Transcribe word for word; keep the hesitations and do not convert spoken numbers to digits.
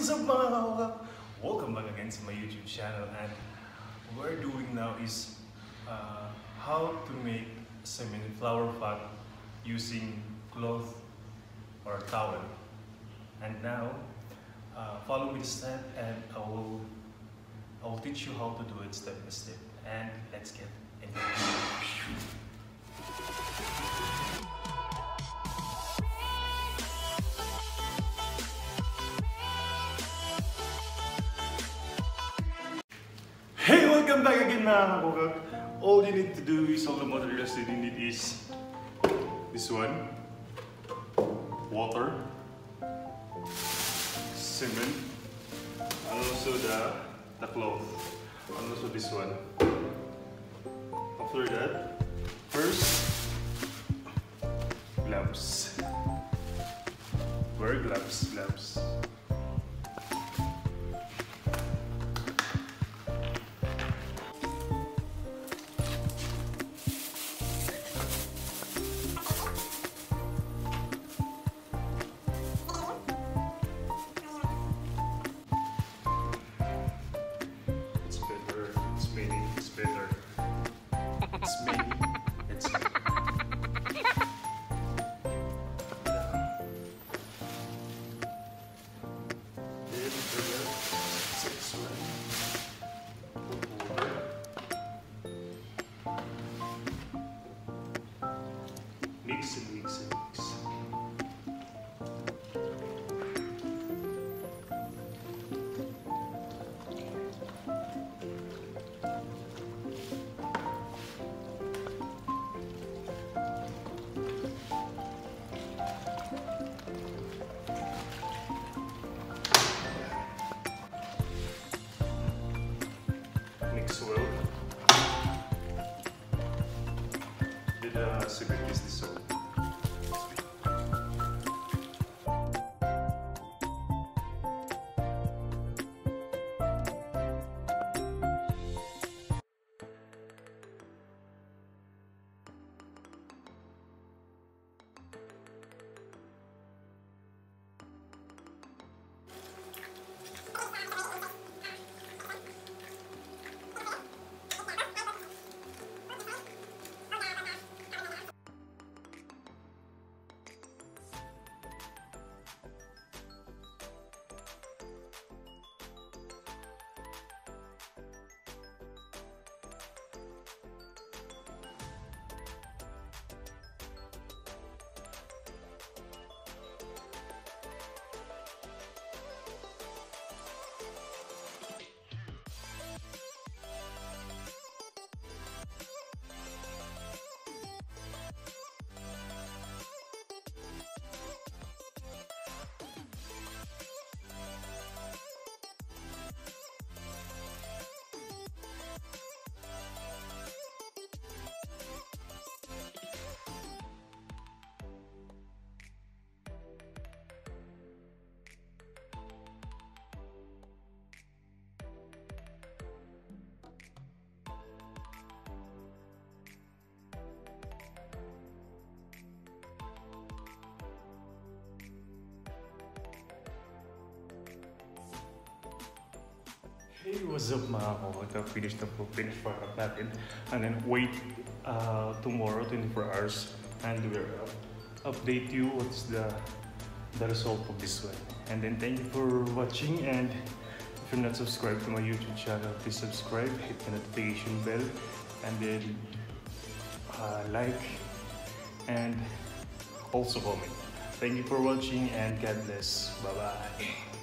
what's up mga kakakak? Welcome back again to my YouTube channel, and what we're doing now is uh, how to make semi flower pot using cloth or towel. And now uh, follow me the step, and I will I will teach you how to do it step by step. And let's get into it. Hey, welcome back again mga kakukak. All you need to do is, all the materials that you need is this one, water, cement, and also the, the cloth, and also this one. After that, first, gloves. Wear gloves, gloves. Mix and mix and mix. Mix well. Did uh, cement is dissolved. Hey, what's up mga kakakak? Finish na po, finish product natin. And then wait uh, tomorrow, twenty-four hours, and we'll uh, update you what's the, the result of this one. And then thank you for watching, and if you're not subscribed to my YouTube channel, please subscribe, hit the notification bell, and then uh, like, and also comment. Thank you for watching, and God bless. Bye-bye.